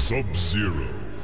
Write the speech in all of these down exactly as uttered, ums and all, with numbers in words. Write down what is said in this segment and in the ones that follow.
Sub-Zero.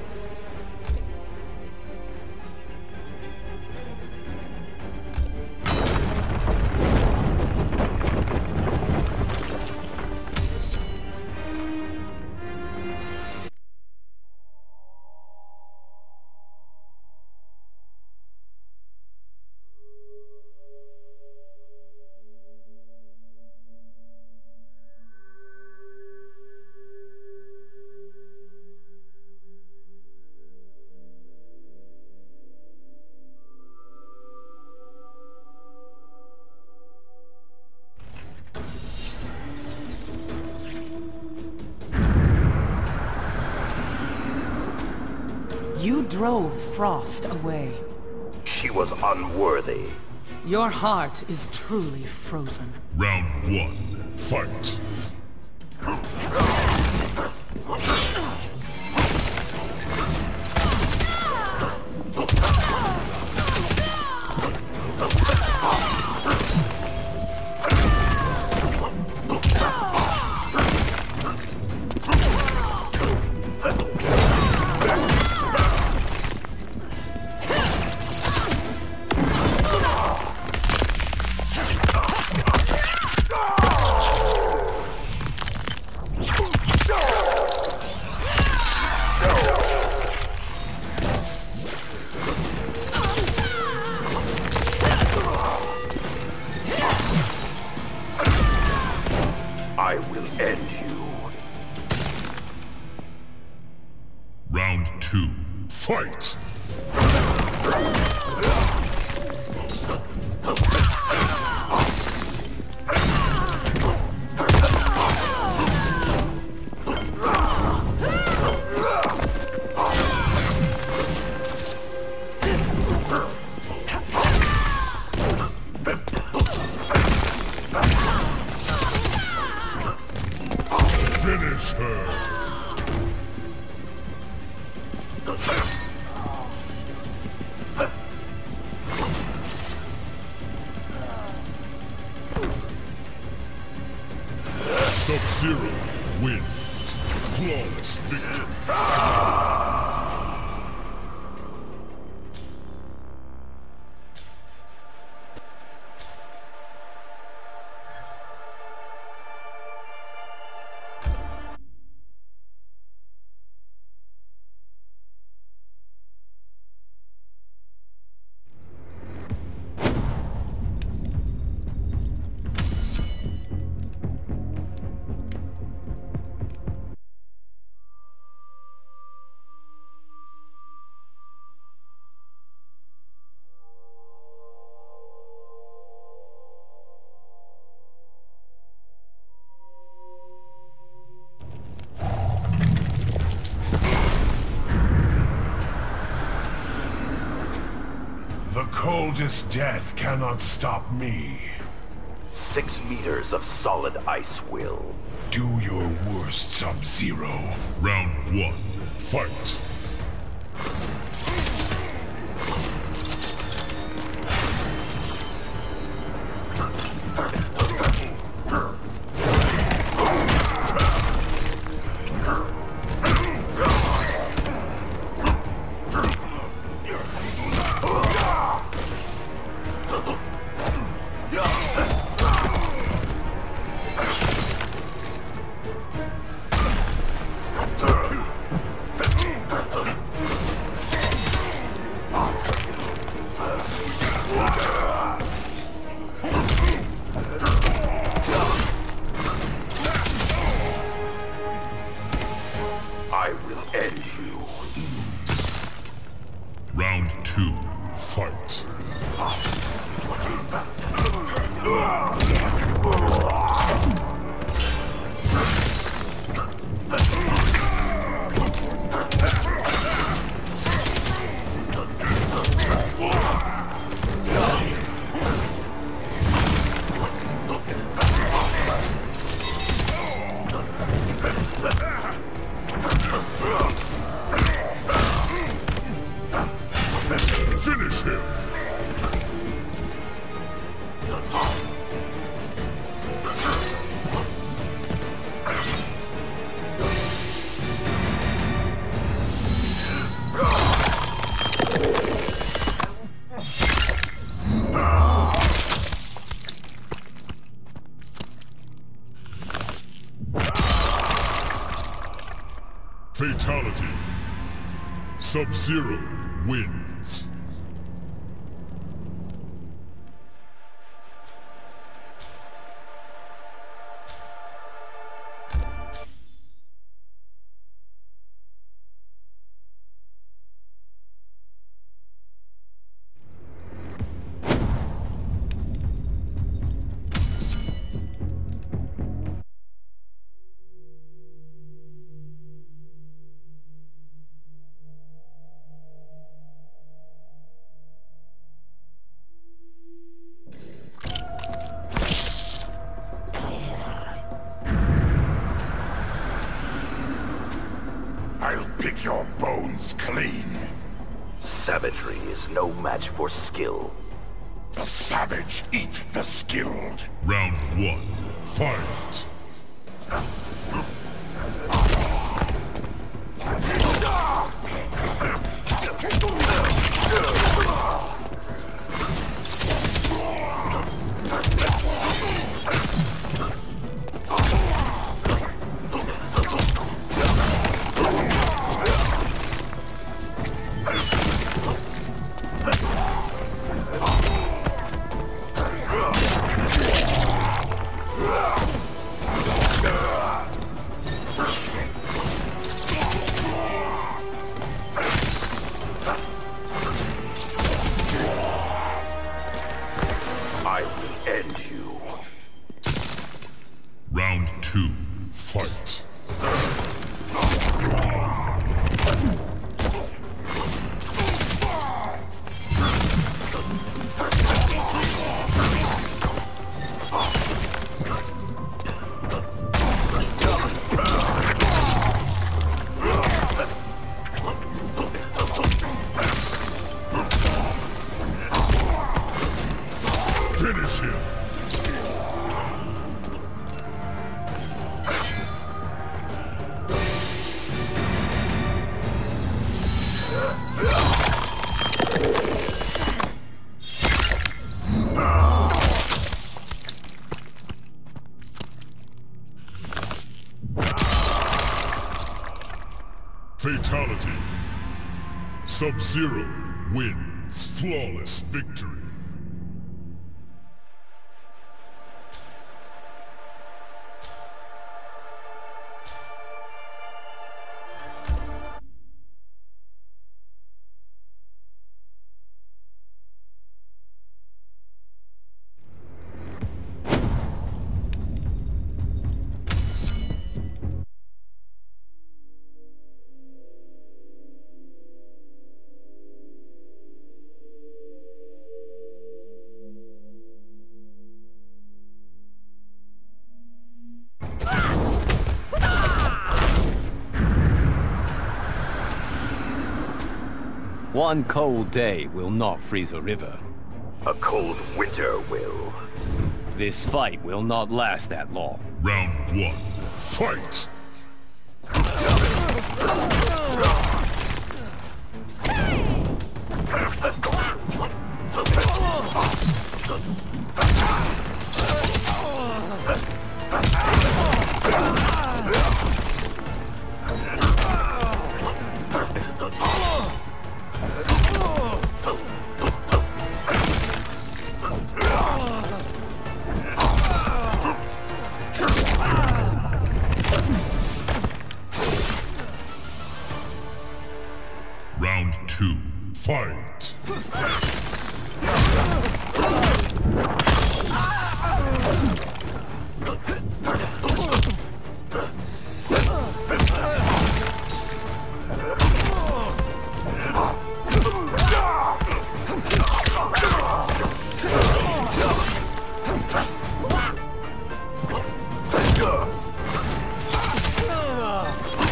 You drove Frost away. She was unworthy. Your heart is truly frozen. Round one, fight. I will end you. Round two, fight! Finish her! Sub-Zero wins. Flawless victory. The coldest death cannot stop me. Six meters of solid ice will. Do your worst, Sub-Zero. Round one, fight! I will end you. Round two, fight! Finish him! Fatality. Sub-Zero wins. I'll pick your bones clean. Savagery is no match for skill. The savage eat the skilled. Round one, fight. I will end you. Round two, fight. Finish him! Fatality. Sub-Zero wins. Flawless victory. One cold day will not freeze a river. A cold winter will. This fight will not last that long. Round one, fight! Round two, fight!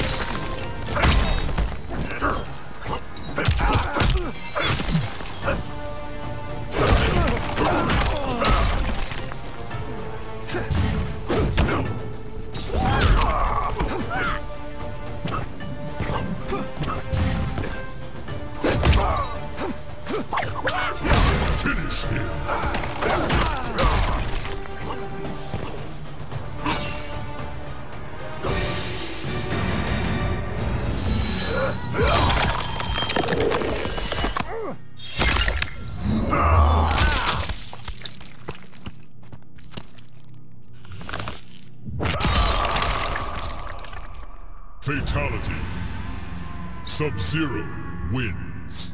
Huh? Fatality. Sub-Zero wins.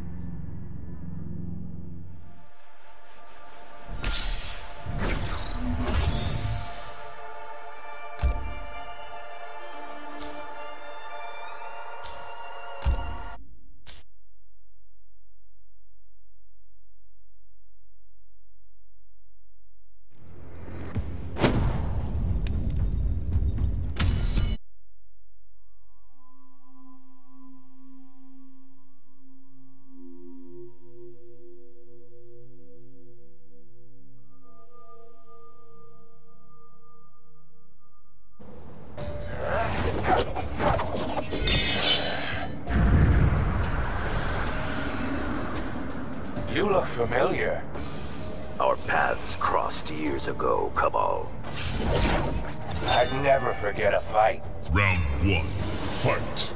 You look familiar. Our paths crossed years ago, Cabal. I'd never forget a fight. Round one, fight.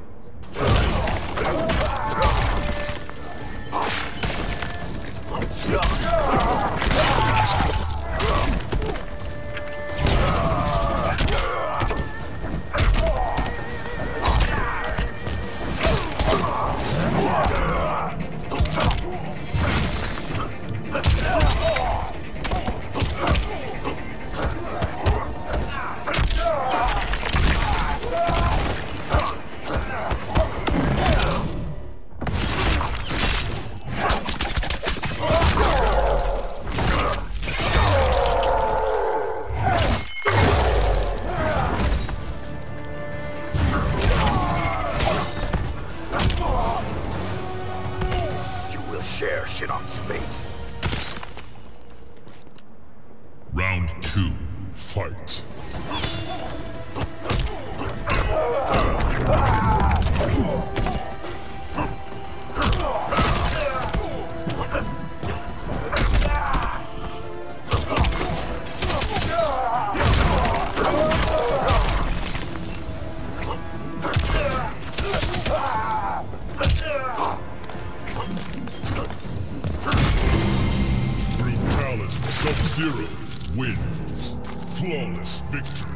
Share shit on space. Round two, fight. Sub-Zero wins. Flawless victory.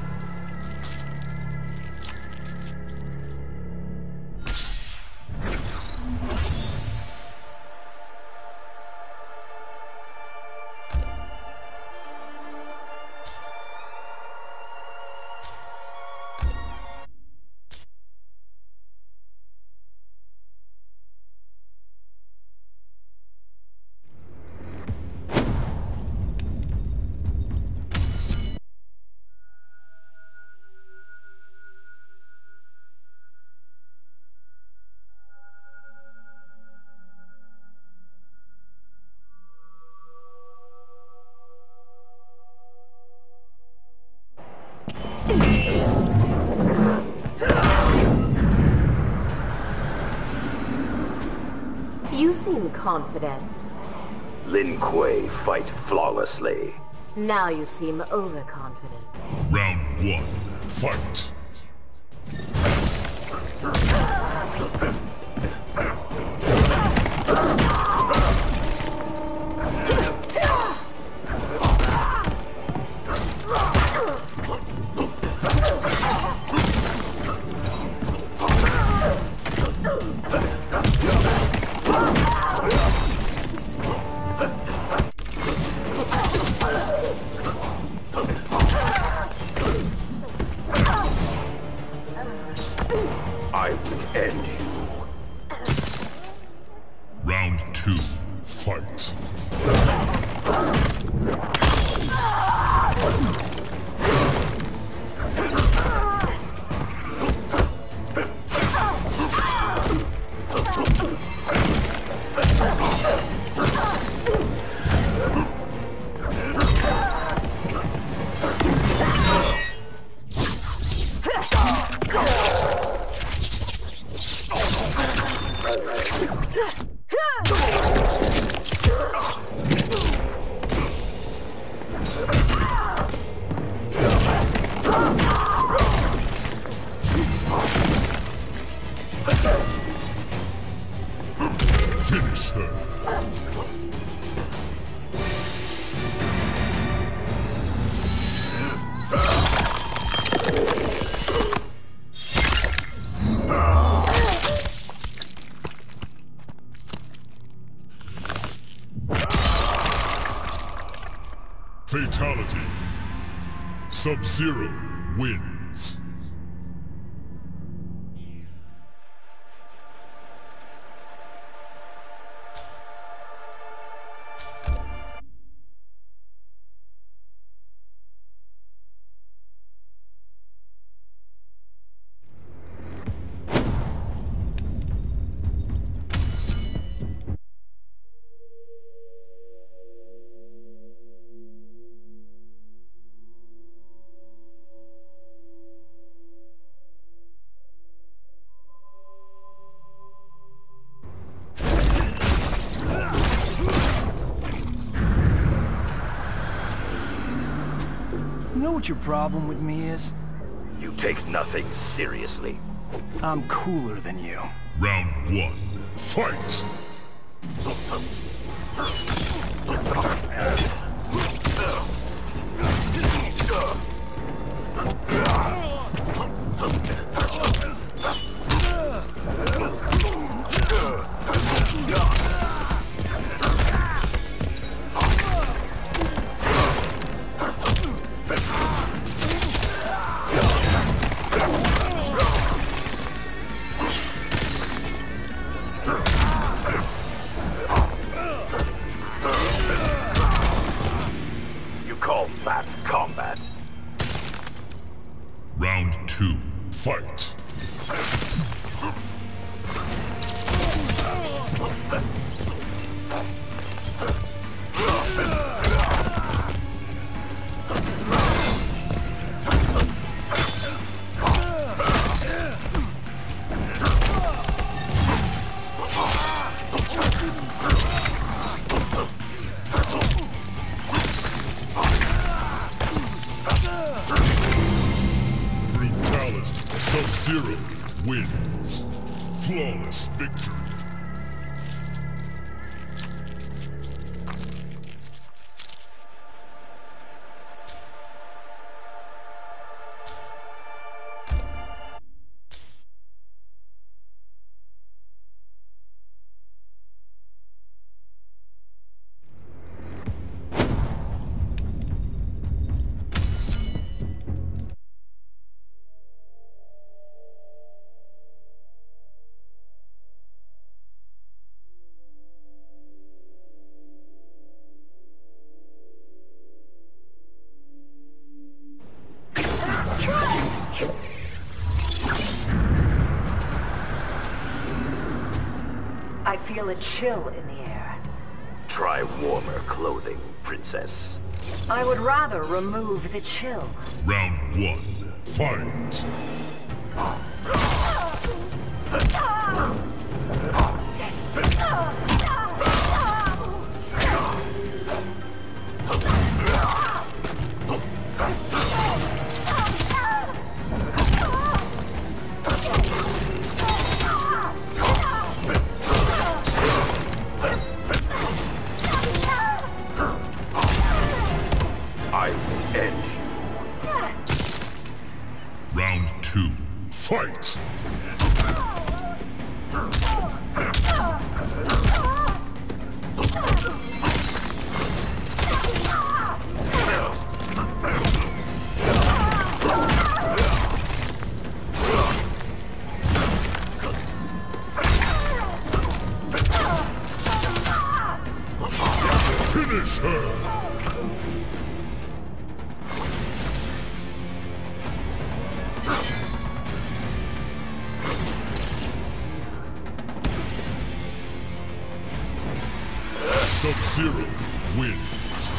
You seem confident. Lin Kuei fight flawlessly. Now you seem overconfident. Round one, fight. I will end you. Round two, fight. Let's go. Finish her. Fatality. Sub-Zero wins. You know what your problem with me is? You take nothing seriously. I'm cooler than you. Round one, fight! That's combat. Round two, fight! Sub-Zero wins. Flawless victory. I feel a chill in the air. Try warmer clothing, princess. I would rather remove the chill. Round one, fight! I will end you. Round two, fight! Finish her! Sub-Zero wins.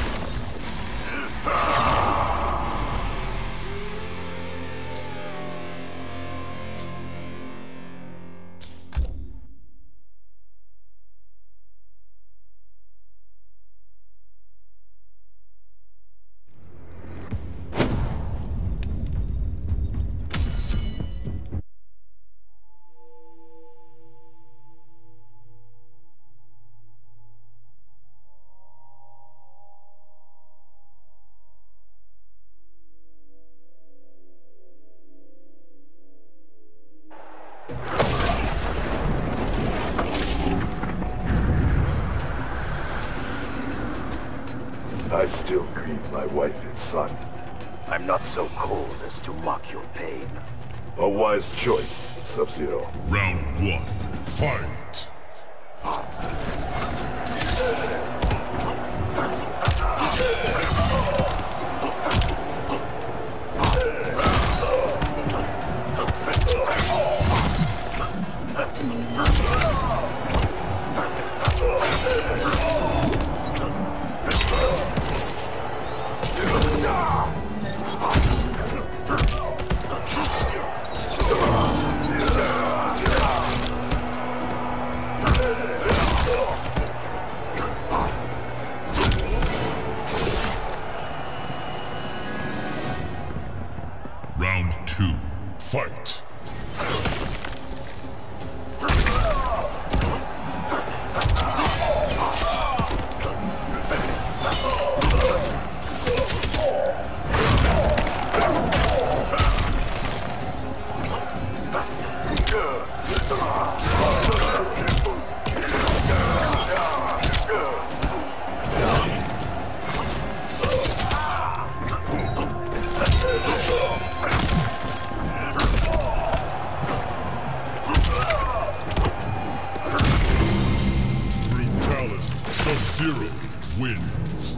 I still grieve my wife and son. I'm not so cold as to mock your pain. A wise choice, Sub-Zero. Round one, fight! Round two, fight! Brutality. Sub-Zero wins.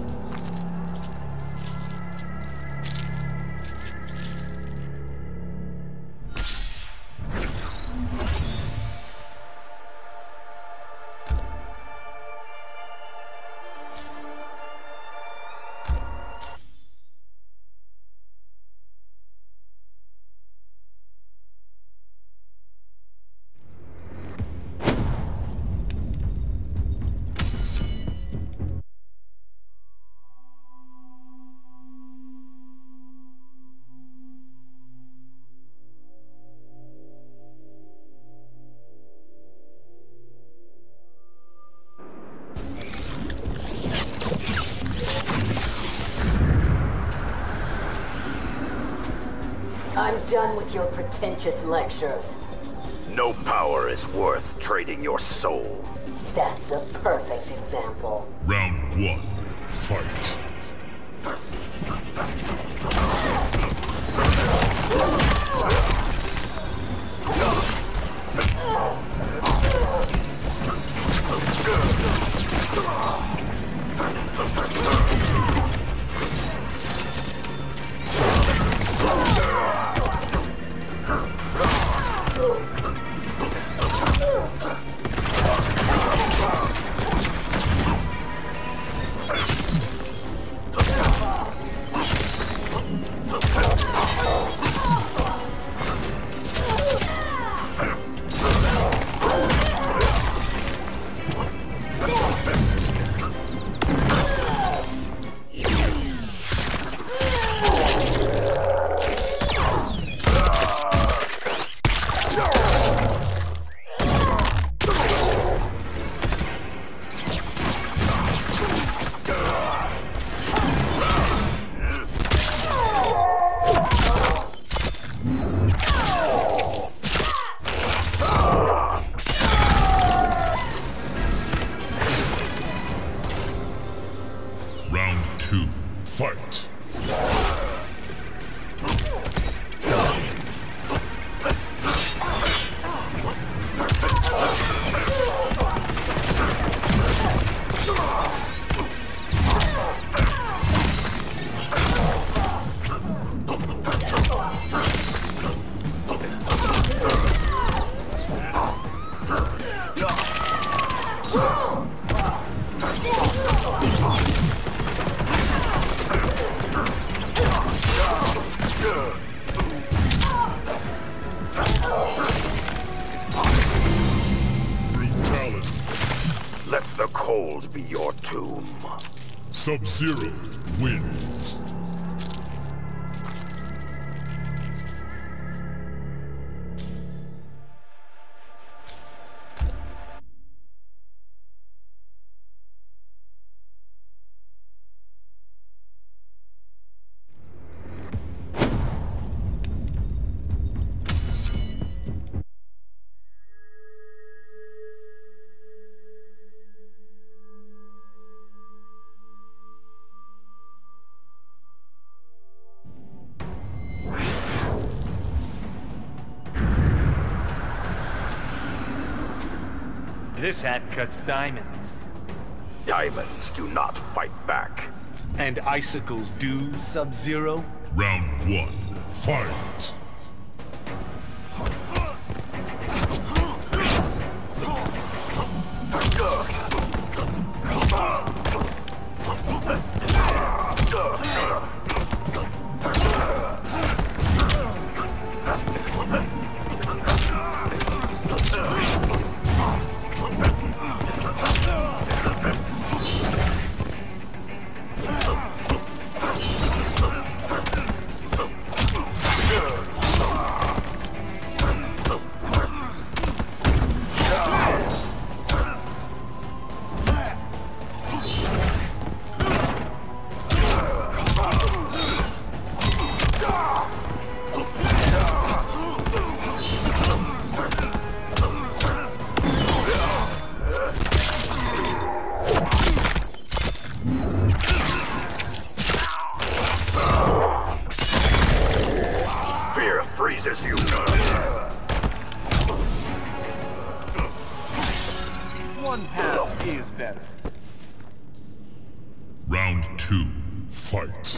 I'm done with your pretentious lectures. No power is worth trading your soul. That's a perfect example. Round one, fight! Round two, fight! Brutality. Let the cold be your tomb. Sub-Zero wins. This hat cuts diamonds. Diamonds do not fight back. And icicles do, Sub-Zero? Round one, fight! Freezes you. One half is better. Round two, fight!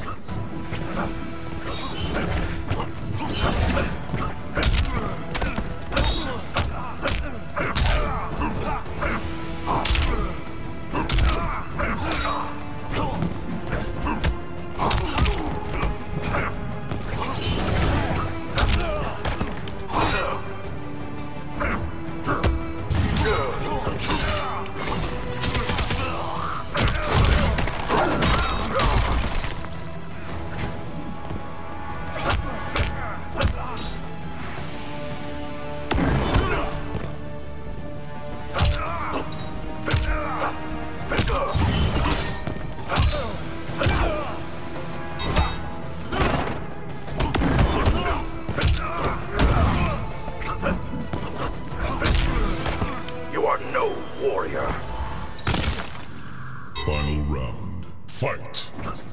Final round, fight!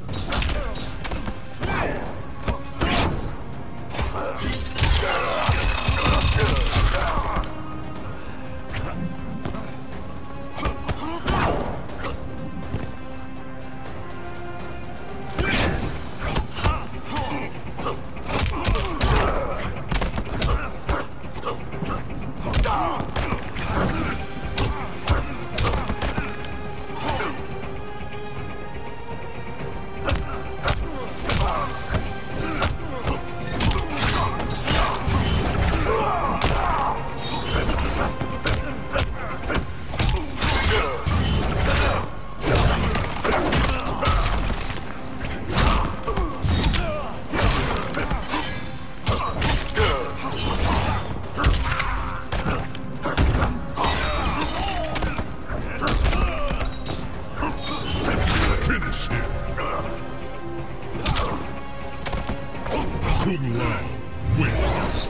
Wins.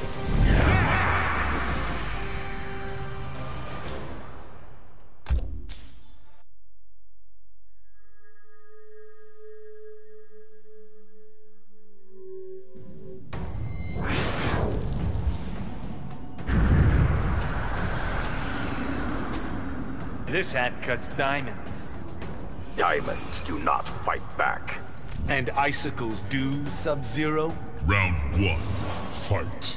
This hat cuts diamonds. Diamonds do not fight back. And icicles do, Sub-Zero? Round one, fight.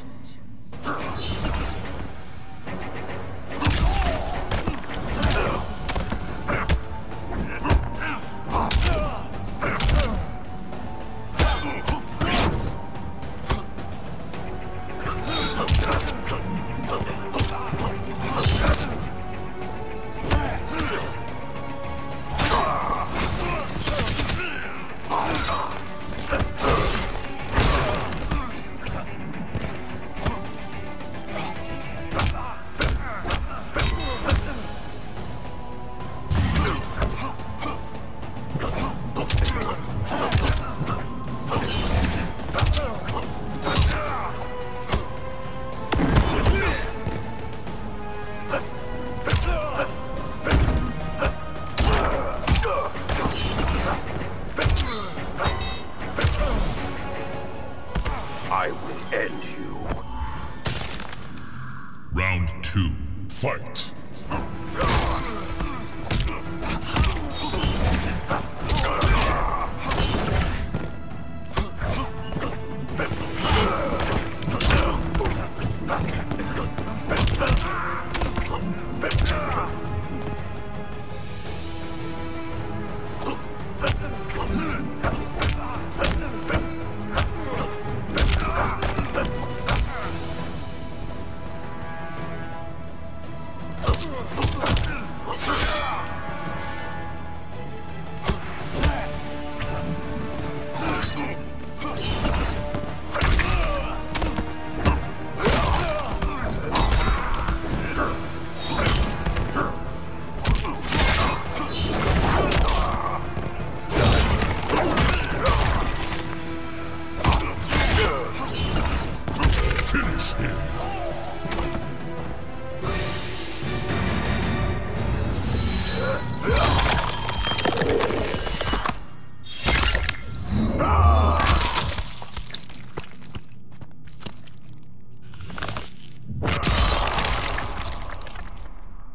I will end you. Round two, fight.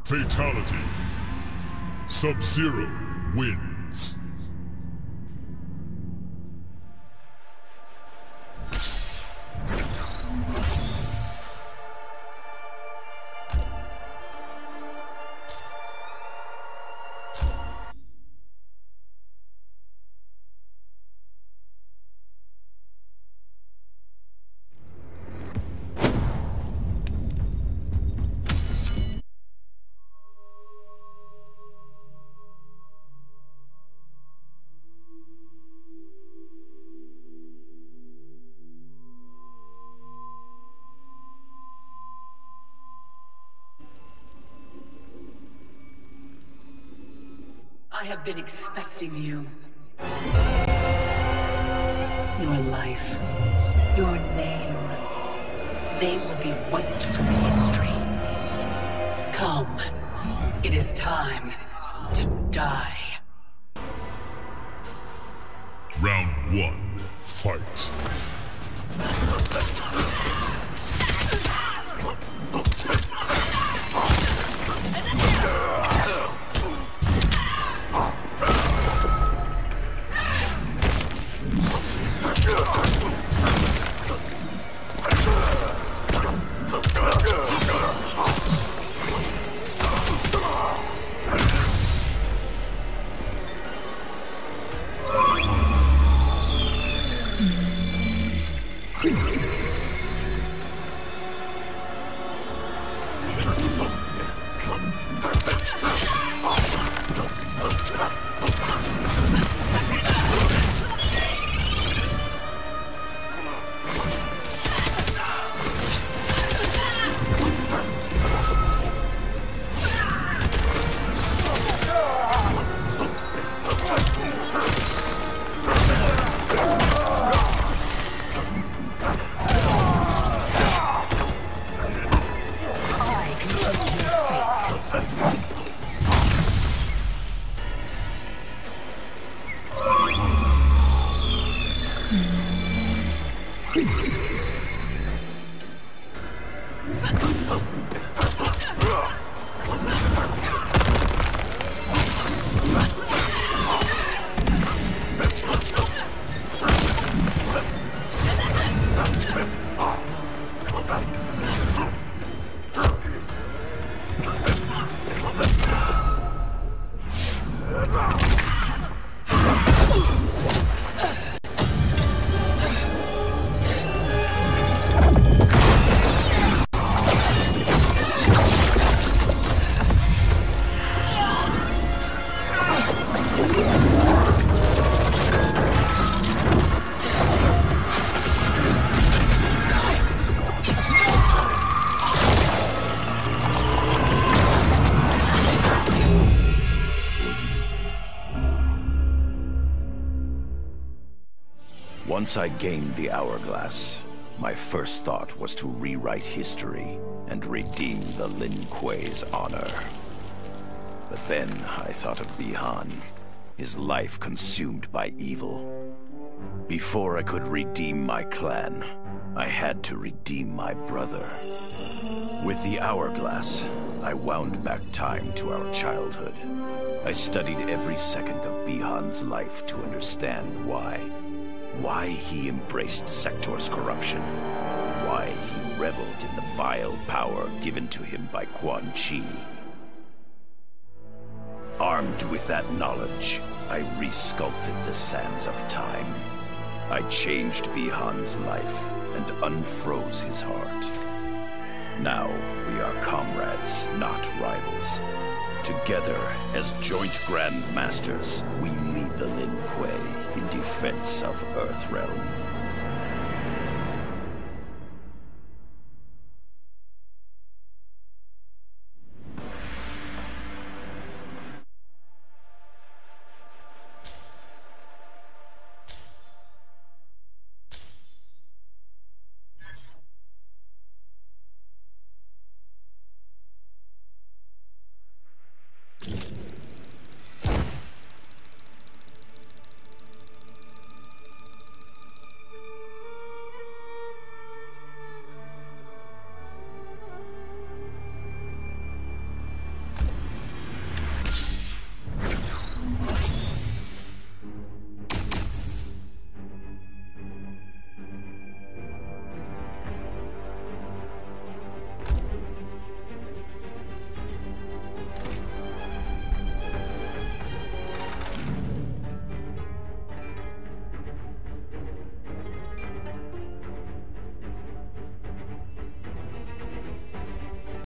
Fatality. Sub-Zero wins. I have been expecting you. Your life, your name, they will be wiped from history. Come, it is time to die. Round one, fight. Once I gained the Hourglass, my first thought was to rewrite history and redeem the Lin Kuei's honor. But then I thought of Bi-Han, his life consumed by evil. Before I could redeem my clan, I had to redeem my brother. With the Hourglass, I wound back time to our childhood. I studied every second of Bi-Han's life to understand why. Why he embraced Sector's corruption. Why he reveled in the vile power given to him by Quan Chi. Armed with that knowledge, I resculpted the sands of time. I changed Bi-Han's life and unfroze his heart. Now we are comrades, not rivals. Together, as joint Grand Masters, we lead the Lin Kuei in defense of Earthrealm. You